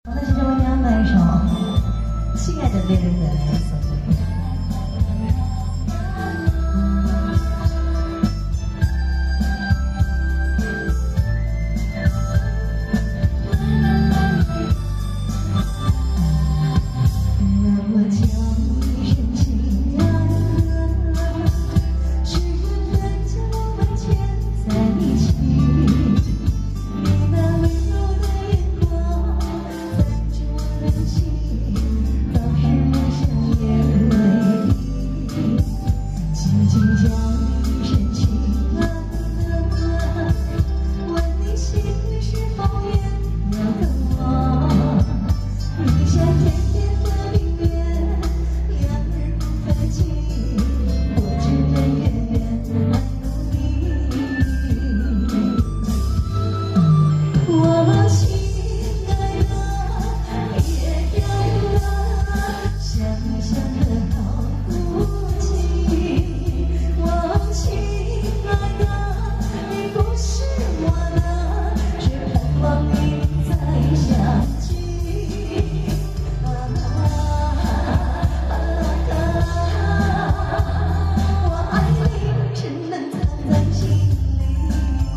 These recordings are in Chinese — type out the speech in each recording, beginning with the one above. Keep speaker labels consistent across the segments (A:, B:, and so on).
A: 那接着为你安排一首《亲爱的恋人》的送给你。让我叫一声亲爱的，只愿能将我们牵在一起。你那温柔的眼光，伴着我的心，早是梦想眼泪里。轻轻叫一声亲爱的，问你心里是否也有个我？你像甜甜的明月，两人不分开，我只能远远爱你。我亲爱的恋人啊，想想可好不起。我亲爱的，你不是我的，只盼望你再相聚。我爱你，只能藏在心里。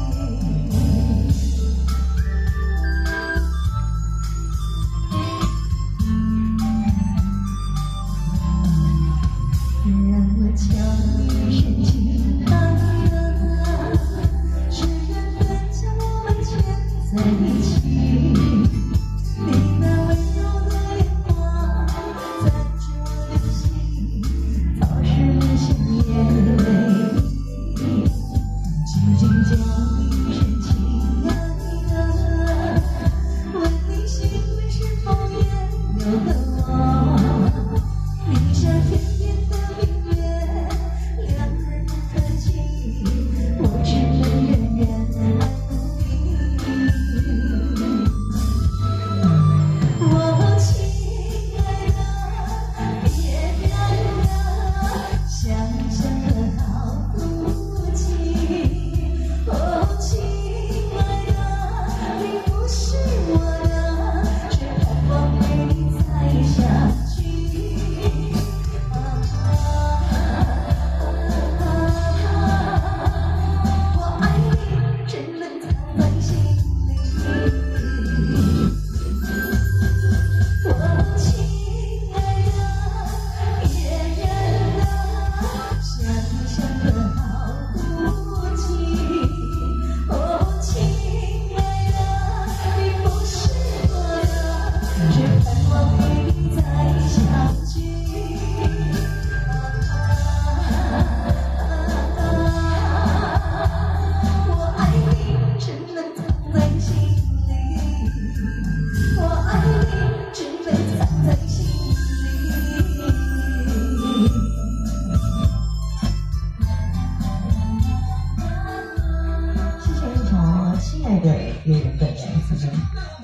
A: 让我叫一声亲爱的，只愿能将我们牵在一起。你那温柔的眼光，伴着我的心，早是梦想眼泪里。轻轻叫一声亲爱的，问你心里是否也有个我？你像甜甜的明月，两人不可及，我只能远远爱你。我亲爱的恋人啊，想想可好不起。哦，亲爱的，你不是我的，只盼望与你再相聚。我爱你，只能藏在心里。我亲爱的恋人啊，想想可好不起。哦，亲爱的，你不是我的，只盼望与你再相聚。我爱你，只能藏在心里。我爱你，只能藏在心里。谢谢一首《亲爱的恋人》的送给你。